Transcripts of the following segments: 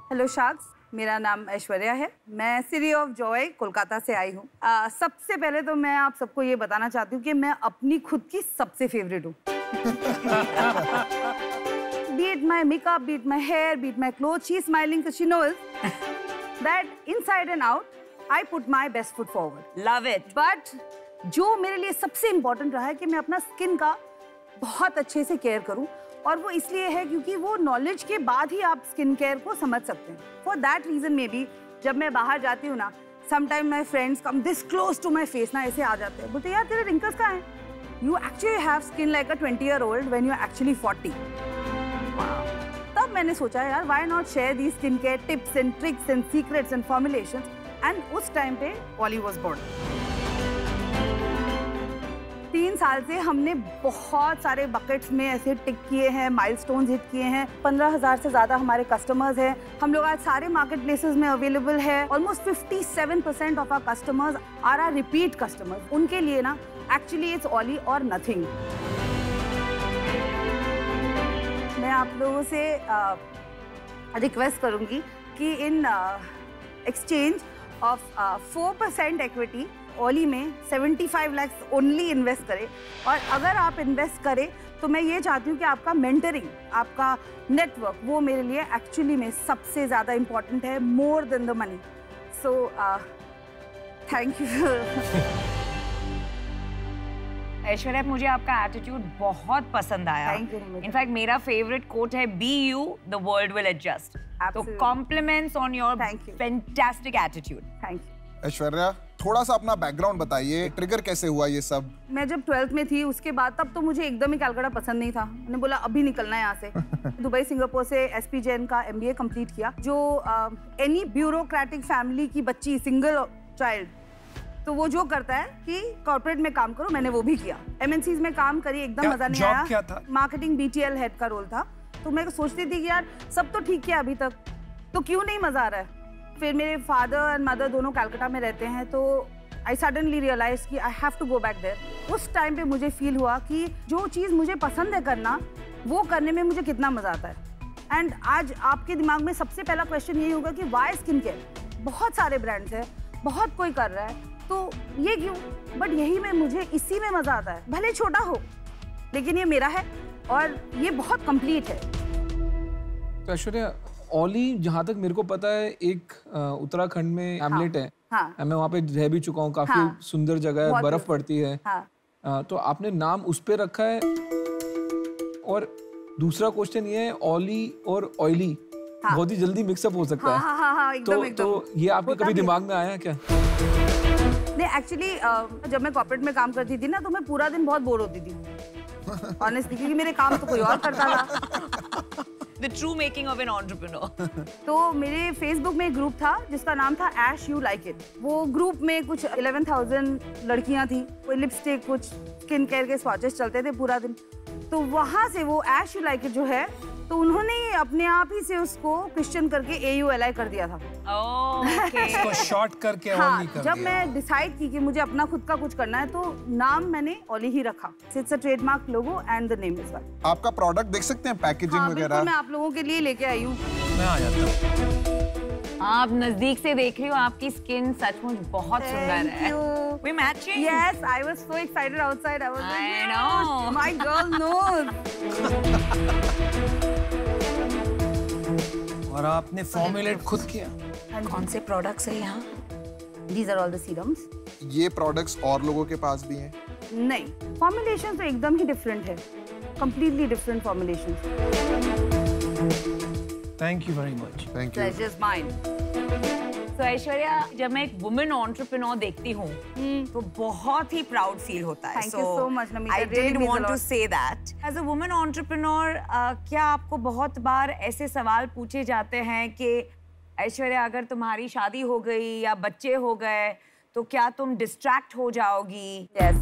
Hello sharks, मेरा नाम ऐश्वर्या है। मैं सिटी ऑफ जॉय कोलकाता से आई हूँ। सबसे पहले तो मैं आप सबको ये बताना चाहती हूँ कि मैं अपनी खुद की सबसे फेवरेट हूँ। Be it my makeup, be it my hair, be it my clothes, she's smiling because she knows that inside and out, I put my best foot forward. Love it. But जो मेरे लिए सबसे important रहा है कि मैं अपना skin का बहुत अच्छे से केयर करूँ, और वो इसलिए है क्योंकि वो नॉलेज के बाद ही आप स्किन केयर को समझ सकते हैं। फॉर दैट रीजन में भी जब मैं बाहर जाती हूँ ना, sometime my friends come this close to my face ना, ऐसे आ जाते हैं, बोलते यार तेरे रिंकल्स कहाँ हैं? You actually have skin like a 20-year-old when you actually 40। तब मैंने सोचा यार why not share the skin care tips and tricks and secrets and formulations, and उस टाइम पे ओली वाज बोर्न। 3 साल से हमने बहुत सारे बकेट्स में ऐसे टिक किए हैं, माइलस्टोन्स हिट किए हैं। 15,000 से ज़्यादा हमारे कस्टमर्स हैं। हम लोग आज सारे मार्केट प्लेसेस में अवेलेबल है। Almost 57% of our customers are are repeat customers. उनके लिए ना एक्चुअली इट्स ओली और नथिंग। मैं आप लोगों से रिक्वेस्ट करूँगी कि in exchange of 4% equity only में 75 लाख ओनली इन्वेस्ट करें। और अगर आप इन्वेस्ट करें तो मैं ये चाहती हूँ कि आपका मेंटरिंग, आपका नेटवर्क, वो मेरे लिए एक्चुअली में सबसे ज़्यादा इम्पोर्टेंट है, more than the money. So thank you. Aishwarya, मुझे आपका एटीट्यूड बहुत पसंद आया। इनफैक्ट मेरा फेवरेट कोट है, be you the world will adjust. तो compliments on your fantastic attitude. Thank you. Aishwarya, थोड़ा सा अपना बैकग्राउंड बताइए, ट्रिगर कैसे हुआ ये सब? मैं जब 12th में थी उसके बाद, तब तो मुझे एकदम ही कलकत्ता पसंद नहीं था। मैंने बोला अभी निकलना है यहाँ से। दुबई सिंगापुर से एसपी जैन का MBA कंप्लीट किया। जो एनी ब्यूरोक्रेटिक फैमिली की बच्ची, सिंगल चाइल्ड, तो वो जो करता है कि कॉर्पोरेट में काम करो, मैंने वो भी किया। MNCs में काम करी, एकदम मजा नहीं आया। क्या था? मार्केटिंग BTL हेड का रोल था। तो मैं सोचती थी कि यार सब तो ठीक है अभी तक, तो क्यों नहीं मजा आ रहा है। फिर मेरे फादर एंड मदर दोनों कलकत्ता में रहते हैं, तो आई सडनली रियलाइज कि I have to go back there. उस टाइम पे मुझे फील हुआ कि जो चीज़ मुझे पसंद है करना, वो करने में मुझे कितना मजा आता है। एंड आज आपके दिमाग में सबसे पहला क्वेश्चन यही होगा कि वाई स्किन केयर? बहुत सारे ब्रांड्स हैं, बहुत कोई कर रहा है, तो ये क्यों? बट यही में मुझे इसी में मजा आता है, भले छोटा हो, लेकिन ये मेरा है और ये बहुत कंप्लीट है। तो ऐश्वर्या, ओली जहाँ तक मेरे को पता है एक उत्तराखंड में हैमलेट है। हाँ। मैं वहाँ पे रह भी चुका हूँ, काफी सुंदर जगह है, बर्फ पड़ती है। हाँ। तो आपने नाम उस पे रखा है। और दूसरा क्वेश्चन ये है, ओली और ऑयली बहुत ही जल्दी मिक्सअप हो सकता है। हाँ, एकदम। तो ये आपके कभी दिमाग में आया क्या? नहीं, एक्चुअली जब मैं कॉर्पोरेट में काम करती थी ना, तो मैं पूरा दिन बहुत बोर होती थी ऑनेस्टली, क्योंकि मेरे काम तो कोई और करता था। The true making of an entrepreneur. तो मेरे फेसबुक में एक ग्रुप था जिसका नाम था Ash You Like It। वो ग्रुप में कुछ 11,000 लड़कियां थी। कोई लिपस्टिक, कुछ स्किन केयर के स्वॉचेस चलते थे पूरा दिन। तो वहां से वो Ash You Like It जो है, तो उन्होंने अपने आप ही से उसको क्वेश्चन करके AULI कर दिया था। इसको शॉर्ट करके ओली कर दिया। जब मैं डिसाइड की कि मुझे अपना खुद का कुछ करना है, तो नाम मैंने ओली ही रखा। It's a trademark logo and the name is well. आपका प्रोडक्ट देख सकते हैं, पैकेजिंग वगैरह? मैं आप लोगों के लिए लेके आई हूँ। मैं आ जाता हूँ। आप नजदीक से देख रही हो, आपकी स्किन सचमुच बहुत सुंदर है। We matching? Yes, I was so excited outside. I was like, I know. My girl knows. और आपने फॉर्मुलेट खुद किया? कौन से प्रोडक्ट्स है यहाँ? These are all the serums. ये प्रोडक्ट्स और लोगों के पास भी हैं? नहीं, फॉर्मुलेशन तो एकदम ही डिफरेंट है, completely different formulation. Thank you very much. Thank you. Pleasure is mine. तो ऐश्वर्या, जब मैं एक वुमेन एंटरप्रेन्योर देखती हूँ तो बहुत ही प्राउड फील होता है। Thank you so much, Namita. I It really did means a want to lot. say that. As a woman entrepreneur, क्या आपको बहुत बार ऐसे सवाल पूछे जाते हैं कि ऐश्वर्या, अगर तुम्हारी शादी हो गई या बच्चे हो गए तो क्या तुम डिस्ट्रैक्ट हो जाओगी? Yes.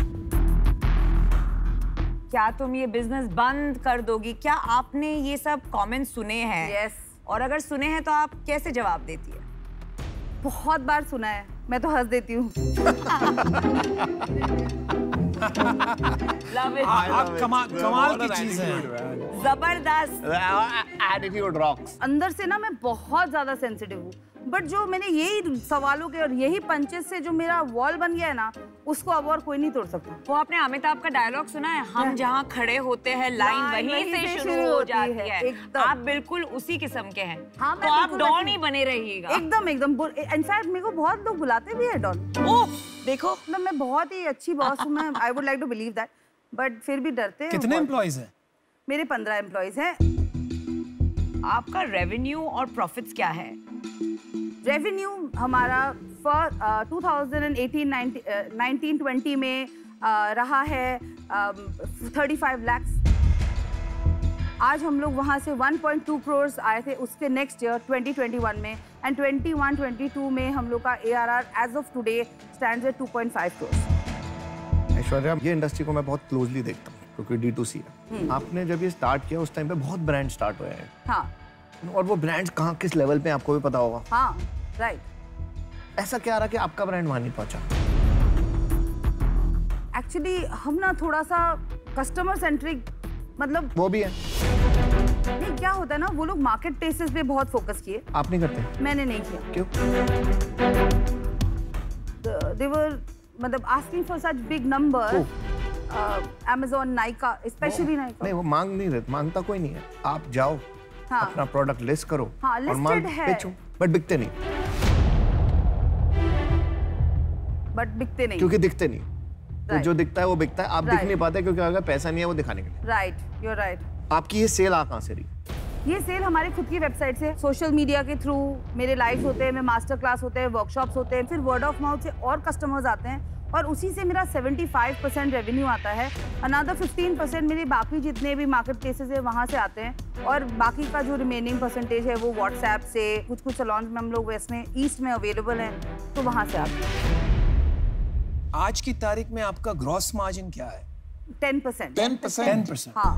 क्या तुम ये बिजनेस बंद कर दोगी? क्या आपने ये सब कमेंट्स सुने हैं? Yes. और अगर सुने हैं तो आप कैसे जवाब देती है? बहुत बार सुना है, मैं तो हंस देती हूँ। Love it. आप कमाल की चीज है, जबरदस्त। Attitude rocks. अंदर से ना मैं बहुत ज्यादा सेंसिटिव हूँ, बट जो मैंने यही सवालों के और यही पंचेस से जो मेरा वॉल बन गया है ना, उसको अब और कोई नहीं तोड़ सकता। वो आपने अमिताभ का डायलॉग सुना है, हम जहाँ खड़े होते हैं लाइन वहीं से शुरू हो जाती है। आप बिल्कुल उसी किस्म के हैं। हाँ, तो आप डॉन ही बने रहिएगा। एकदम एकदम। इनफैक्ट मेरे को बहुत लोग बुलाते भी है डॉन। ओह देखो, मतलब मैं बहुत ही अच्छी बॉस हूँ। मैं I would like to believe that, but फिर भी डरते हैं। कितने एम्प्लॉइज हैं? मेरे 15 एम्प्लॉइज हैं। आपका रेवेन्यू और प्रॉफिट्स क्या है? रेवेन्यू हमारा 2018-19-20 में रहा है 35 lakhs। आज हम लोग वहाँ से 1.2 करोड़ आए थे उसके नेक्स्ट ईयर 2021 में, एंड 21-22 में हम लोग का ARR as of today stands at 2.5 crore. Aishwarya, ये इंडस्ट्री को मैं बहुत क्लोजली देखता हूँ क्योंकि D2C है। आपने जब ये स्टार्ट किया उस टाइम पे बहुत ब्रांड स्टार्ट हुए हैं। हाँ, और वो ब्रांड्स कहाँ किस लेवल पे आपको भी पता होगा। हाँ, राइट। ऐसा क्या रहा कि आपका ब्रांड वहाँ नहीं पहुँचा? एक्चुअली हम ना थोड़ा सा कस्टमर सेंट्रिक, मतलब वो भी है। नहीं, क्या होता है ना, वो लोग मार्केट प्लेसेस पे बहुत फोकस किए। आप नहीं करते? मैंने नहीं किया। क्यों? They were मतलब asking for such big number. Amazon, Nykaa, especially Nykaa. नहीं, वो मांग नहीं रहे, मांगता कोई नहीं है। आप जाओ, हाँ, अपना प्रोडक्ट लिस्ट करो, हाँ, और माल listed है। बेचो, बट बिकते नहीं। बट बिकते नहीं क्योंकि दिखते नहीं। तो Right. जो दिखता है वो बिकता है। आप दिख Right. नहीं पाते क्योंकि अगर पैसा नहीं है वो दिखाने के लिए। Right, you right. आपकी ये सेल कहाँ से रही? ये सेल हमारी खुद की वेबसाइट से, सोशल मीडिया के थ्रू, मेरे लाइव्स होते हैं, मेरे मास्टर क्लास होते हैं, वर्कशॉप्स होते हैं, फिर वर्ड ऑफ माउथ से और कस्टमर्स आते हैं, और उसी से मेरा 75% रेवेन्यू आता है। अनदर 15% मेरे बाकी जितने भी मार्केट प्लेसेस है वहाँ से आते हैं, और बाकी का जो रिमेनिंग परसेंटेज है वो व्हाट्सएप से, कुछ सैलून्स में हम लोग वेस्ट में, ईस्ट में अवेलेबल हैं, तो वहाँ से आते हैं। आज की तारीख में आपका ग्रॉस मार्जिन क्या है? 10%। 10%। हाँ।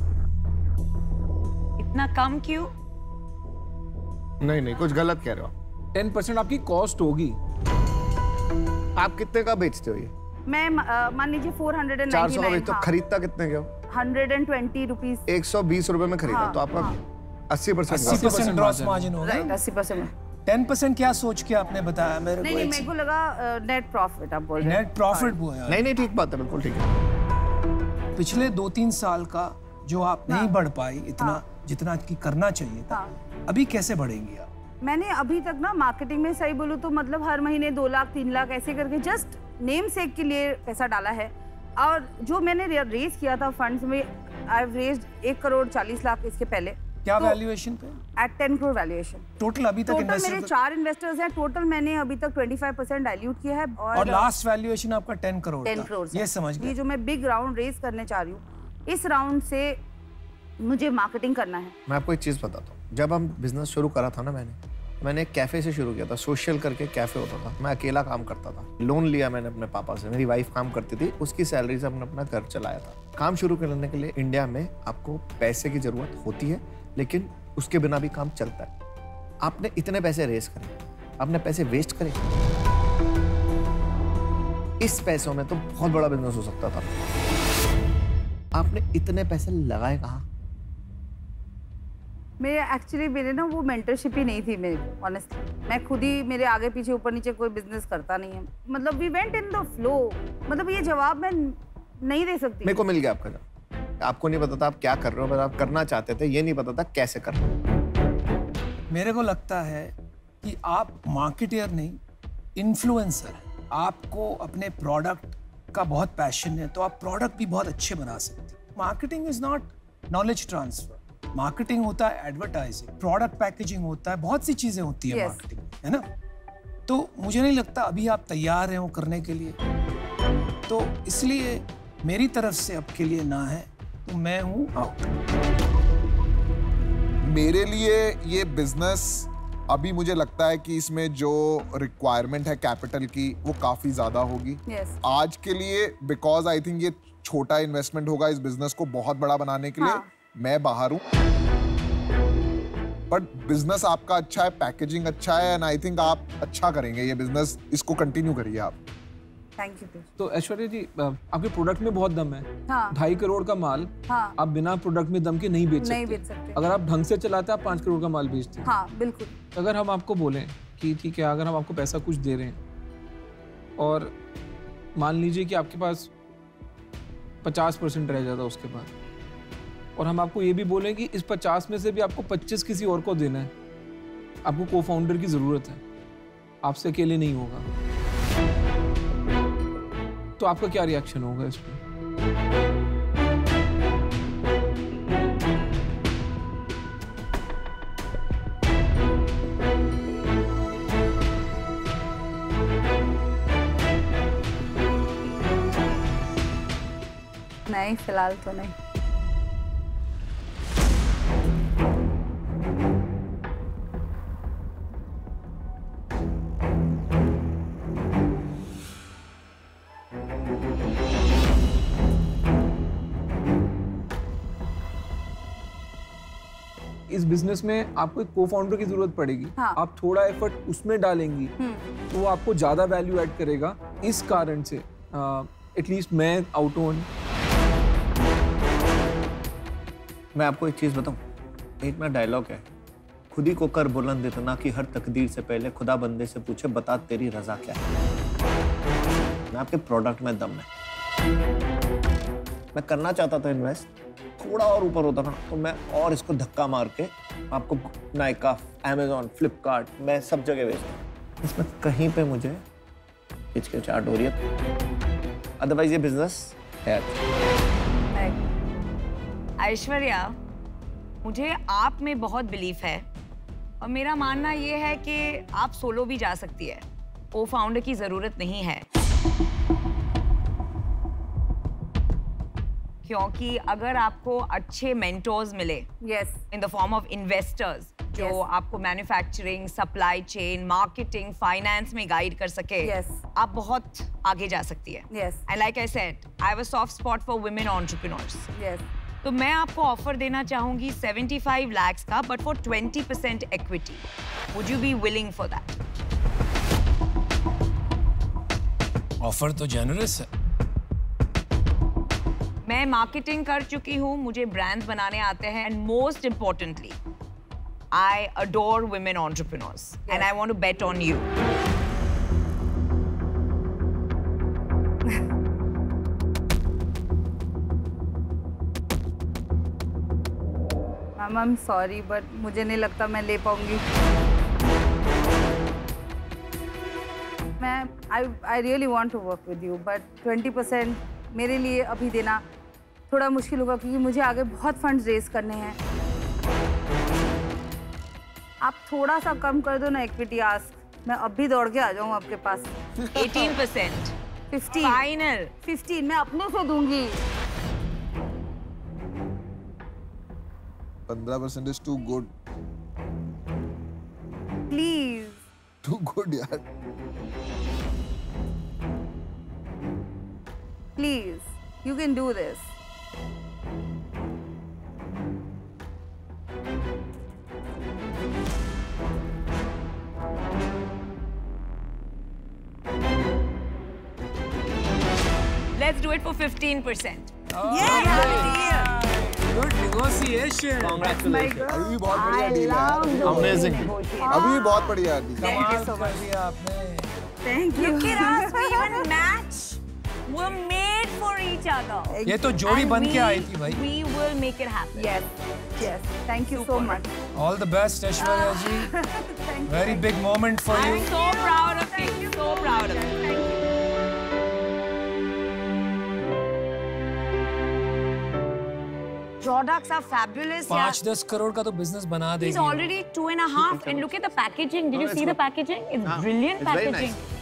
इतना कम क्यों? नहीं, कुछ गलत कह रहे हो। 10% आपकी कॉस्ट होगी। आप कितने का बेचते हो ये? मैं मान लीजिए 499। 400 का बेचते हो। हाँ। खरीदता कितने के हो? 120 रुपीज। 120 रुपए में खरीदा। हाँ, तो आपका हाँ। 80% ग्रॉस मार्जिन हो राइट, गया। 80% में। 10% क्या सोच के आपने बताया मेरे नहीं, को? मेरे को लगा नेट प्रॉफिट आप बोल रहे हैं। नेट प्रॉफिट वो है। नहीं, ठीक बात है, बिल्कुल ठीक है। पिछले 2-3 साल का जो आप नहीं बढ़ पाई इतना जितना की करना चाहिए था, अभी कैसे बढ़ेंगी आप? मैंने अभी तक ना मार्केटिंग में सही बोलूँ तो मतलब हर महीने 2 लाख 3 लाख ऐसे करके जस्ट नेम सेक के लिए पैसा डाला है। और जो मैंने रेज किया था फंड्स में, I have raised 1 crore 40 lakh इसके पहले। क्या तो वैल्यूएशन पे? Eight 10 crore valuation. टोटल अभी तक टोटल मेरे 4 इन्वेस्टर्स हैं। टोटल मैंने अभी तक 25% डाइल्यूट किया है, और लास्ट वैल्यूएशन आपका 10 करोड़ 10 करोड़ ये समझ गए। ये जो मैं बिग राउंड रेज करने चाह रही हूँ, इस राउंड से मुझे मार्केटिंग करना है। मैं आपको एक चीज बताता हूँ। जब हम बिजनेस शुरू करा था ना, मैंने एक कैफे से शुरू किया था। सोशल करके कैफे होता था। मैं अकेला काम करता था। लोन लिया मैंने अपने पापा से। मेरी वाइफ काम करती थी, उसकी सैलरी से हमने अपना घर चलाया था। काम शुरू करने के लिए इंडिया में आपको पैसे की जरूरत होती है, लेकिन उसके बिना भी काम चलता है। आपने इतने पैसे रेस करे, आपने पैसे वेस्ट करे। इस पैसों में तो बहुत बड़ा बिजनेस हो सकता था। आपने इतने पैसे लगाए कहाँ? मेरे ना वो मेंटरशिप ही नहीं थी मेरी, ऑनेस्टली। मैं खुद ही मेरे आगे पीछे ऊपर नीचे कोई बिजनेस करता नहीं है। मतलब we went in the flow. मतलब ये जवाब मैं नहीं दे सकती। मेरे को मिल गया आपका जवाब। आपको नहीं पता था आप क्या कर रहे हो, बस आप करना चाहते थे। ये नहीं पता था कैसे करना। मेरे को लगता है कि आप मार्केटर नहीं, इन्फ्लुएंसर हैं। आपको अपने प्रोडक्ट का बहुत पैशन है, तो आप प्रोडक्ट भी बहुत अच्छे बना सकते हैं। Marketing is not knowledge transfer. Marketing होता है एडवर्टाइजिंग, प्रोडक्ट पैकेजिंग होता है, बहुत सी चीजें होती है Yes. मार्केटिंग, है ना? तो मुझे नहीं लगता अभी आप तैयार हैं वो करने के लिए। तो इसलिए मेरी तरफ से आपके लिए ना है, तो मैं हूं आउट। मेरे लिए ये बिजनेस अभी मुझे लगता है कि इसमें जो रिक्वायरमेंट है कैपिटल की वो काफी ज्यादा होगी। Yes. आज के लिए, बिकॉज आई थिंक ये छोटा इन्वेस्टमेंट होगा इस बिजनेस को बहुत बड़ा बनाने के लिए। हाँ. मैं बाहर हूँ, बट बिजनेस आपका अच्छा है, पैकेजिंग अच्छा है, एंड आई थिंक आप अच्छा करेंगे ये बिजनेस। इसको कंटिन्यू करिए आप। Thank you. तो ऐश्वर्या जी आपके प्रोडक्ट में बहुत दम है। हाँ। 2.5 करोड़ का माल आप बिना प्रोडक्ट में दम के नहीं बेच सकते। अगर आप ढंग से चलाते आप 5 करोड़ का माल बेचते हैं। हाँ बिल्कुल। अगर हम आपको बोलें कि ठीक है, अगर हम आपको पैसा कुछ दे रहे हैं और मान लीजिए कि आपके पास 50% रह जाता उसके बाद, और हम आपको ये भी बोलें कि इस 50 में से भी आपको 25 किसी और को देना है, आपको को फाउंडर की जरूरत है, आपसे अकेले नहीं होगा, तो आपका क्या रिएक्शन होगा इस पर? नहीं, फिलहाल तो नहीं। इस बिजनेस में आपको एक को-फाउंडर की जरूरत पड़ेगी। हाँ। आप थोड़ा एफर्ट उसमें डालेंगी तो वो आपको ज्यादा वैल्यू ऐड करेगा। इस कारण से एटलीस्ट मैं आउट ऑन। मैं आपको एक चीज बताऊं, एक मेरा डायलॉग है, खुद ही को कर बुलंद इतना कि हर तकदीर से पहले खुदा बंदे से पूछे बता तेरी रजा क्या है। मैं आपके प्रोडक्ट में दम है। मैं करना चाहता था इन्वेस्ट, थोड़ा और ऊपर होता ना तो मैं और इसको धक्का मार के आपको नाइका, अमेज़न, फ्लिपकार्ट, मैं सब जगह बेचता। इसमें कहीं पे मुझे हिचकिचाहट हो रही है, अदरवाइज ये बिजनेस है। ऐश्वर्या, मुझे आप में बहुत बिलीफ है और मेरा मानना ये है कि आप सोलो भी जा सकती है, को फाउंडर की जरूरत नहीं है। क्योंकि अगर आपको अच्छे मेंटोर्स मिले in the form of investors जो आपको manufacturing, supply chain, marketing, finance में गाइड कर सके, आप बहुत आगे जा सकती है। And like I said, I have a soft spot for women entrepreneurs. तो मैं आपको ऑफर देना चाहूंगी 75 lakhs का, but for 20% equity. Would you be willing for that? Offer तो जेनरस है। मैं मार्केटिंग कर चुकी हूँ, मुझे ब्रांड्स बनाने आते हैं, and most importantly I adore women entrepreneurs and I want to bet on you. Ma'am, I am sorry but मुझे नहीं लगता मैं ले पाऊंगी। मैं I really want to work with you, but 20% मेरे लिए अभी देना थोड़ा मुश्किल होगा क्योंकि मुझे आगे बहुत फंड्स रेज करने हैं। आप थोड़ा सा कम कर दो ना इक्विटी आस्क, मैं अब भी दौड़ के आ जाऊँ आपके पास। 18%, 15, फाइनल 15 मैं अपने से दूंगी। 15% is too good. Please. Too good यार। Please, you can do this. Let's do it for 15%. Good negotiation. Congratulations. अभी भी बहुत बढ़िया डील है। Amazing. अभी भी बहुत बढ़िया डील है। कमाल कर दिया आपने। Thank you. Look at us, we even match. We're made for each other. ये तो जोड़ी And बन के we- आई थी भाई। We will make it happen. Yes. Thank you so much. All the best, Aishwarya ji. Thank you. Very big moment for you. I'm so proud of you. So proud of you. Thank you. Products are fabulous. 5-10 crore का तो business बना देगी। He's already 2.5, and look at the packaging. Did you see the packaging? It's brilliant It's very packaging. nice.